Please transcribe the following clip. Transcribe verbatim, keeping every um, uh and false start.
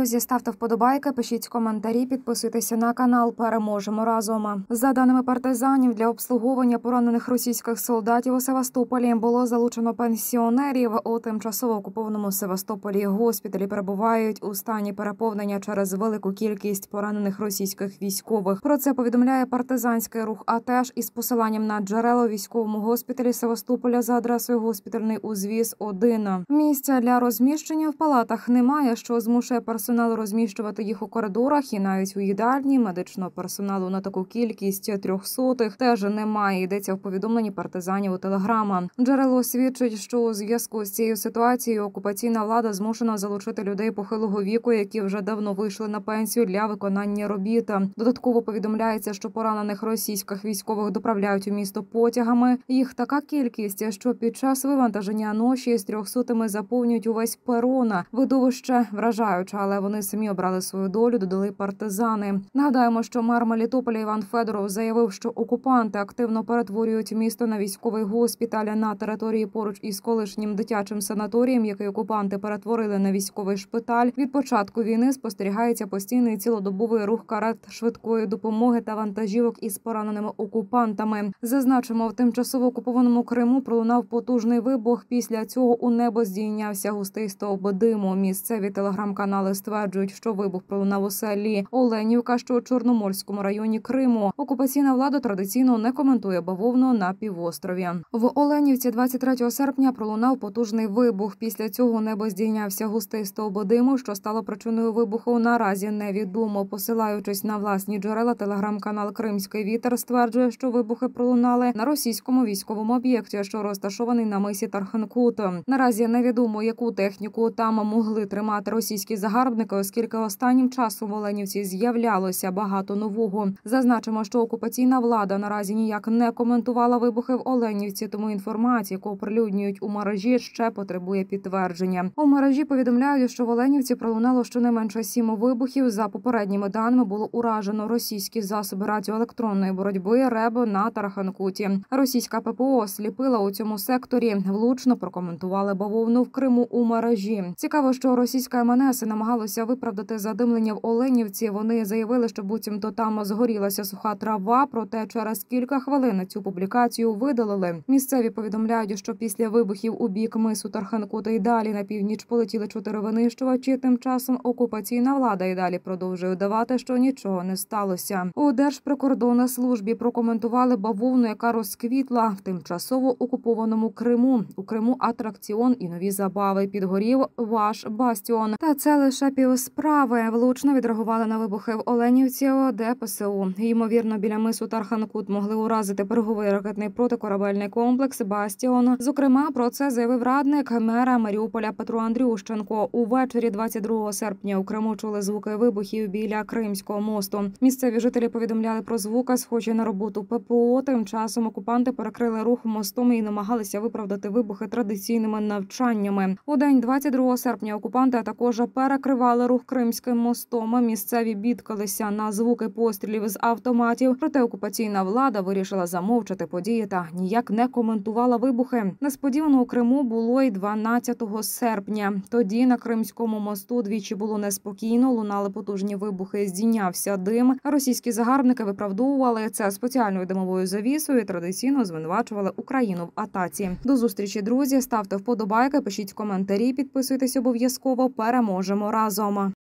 друзі, ставте вподобайки, пишіть коментарі, підписуйтеся на канал. Переможемо разом. За даними партизанів, для обслуговування поранених російських солдатів у Севастополі було залучено пенсіонерів. У тимчасово окупованому Севастополі госпіталі перебувають у стані переповнення через велику кількість поранених російських військових. Про це повідомляє партизанський рух АТЕШ із посиланням на джерела у військовому госпіталі Севастополя за адресою госпітальний узвіз один. Місця для розміщення в палатах немає, що змушує персонал розміщувати їх у коридорах і навіть у їдальні. Медичного персоналу на таку кількість трьохсотих теж немає, йдеться в повідомленні партизанів у Телеграма. Джерело свідчить, що у зв'язку з цією ситуацією окупаційна влада змушена залучити людей похилого віку, які вже давно вийшли на пенсію для виконання робіт. Додатково повідомляється, що поранених російських військових доправляють у місто потягами. Їх така кількість, що під час вивантаження ноші з трьохсотими заповнюють увесь перон. Видовище вражаюче, але вони самі обрали свою долю, додали партизани. Нагадаємо, що мер Мелітополя Іван Федоров заявив, що окупанти активно перетворюють місто на військовий госпіталь на території поруч із колишнім дитячим санаторієм, який окупанти перетворили на військовий шпиталь. Від початку війни спостерігається постійний цілодобовий рух карет швидкої допомоги та вантажівок із пораненими окупантами. Зазначимо, в тимчасово окупованому Криму пролунав потужний вибух. Після цього у небо здійнявся густий стовп диму. Місцеві телеграм-канали стверджують, що вибух пролунав у селі Оленівка, що у Чорноморському районі Криму. Окупаційна влада традиційно не коментує бавовну на півострові. В Оленівці двадцять третього серпня пролунав потужний вибух. Після цього у небо здійнявся густий стовп диму, що стало причиною вибуху, наразі невідомо. Посилаючись на власні джерела, телеграм-канал «Кримський вітер» стверджує, що вибухи пролунали на російському військовому об'єкті, що розташований на мисі Тарханкут. Наразі невідомо, яку техніку там могли тримати російські загарбники, оскільки останнім часом в Оленівці з'являлося багато нового. Зазначимо, що окупаційна влада наразі ніяк не коментувала вибухи в Оленівці, тому інформація, яку оприлюднюють у мережі, ще потребує підтвердження. У мережі повідомляють, що в Оленівці пролунало щонайменше сім вибухів. За попередніми даними було уражено російські засоби радіоелектронної боротьби РЕБ на Тарханкуті. Російська ППО сліпила у цьому секторі. Влучно прокоментували бавовну в Криму у мережі. Цікаво, що російська ем ен ес намагалася виправдати задимлення в Оленівці. Вони заявили, що буцімто там згорілася суха трава, проте через кілька хвилин цю публікацію видалили. Місцеві повідомляють, що після вибухів у бік мису Тарханкута і далі на північ полетіли чотири винищувачі. Тим часом окупаційна влада і далі продовжує давати, що нічого не сталося. У Держприкордонслужбі прокоментували бавовну, яка розквітла в тимчасово окупованому Криму. У Криму атракціон і нові забави. Підгорів ваш бастіон. Та це лише півсправи. Влучно відреагували на вибухи в Оленівці де пе се у. Ймовірно, біля мису Тарханкут могли уразити береговий ракетний протикорабельний комплекс «Бастіон». Зокрема, про це заявив радник мера Маріуполя Петро Андрющенко. Увечері двадцять другого серпня у Криму чули звуки вибухів біля Кримського мосту. Місцеві жителі повідомляли про звуки, схожі на роботу пе пе о. Тим часом окупанти перекрили рух мостом і намагалися виправдати вибухи традиційними навчаннями. У день двадцять другого серпня окупанти також перекривали рух Кримським мостом. Місцеві бідкалися на звуки пострілів з автоматів. Проте окупаційна влада вирішила замовчати події та ніяк не коментувала вибухи. Несподівано у Криму було й дванадцятого серпня. Тоді на Кримському мосту двічі було неспокійно, лунали потужні вибухи, здійнявся дим. Російські загарбники виправдовували це спеціальною димовою завісою і традиційно звинувачували Україну в атаці. До зустрічі, друзі. Ставте вподобайки, пишіть коментарі, підписуйтесь обов'язково. Переможемо разом.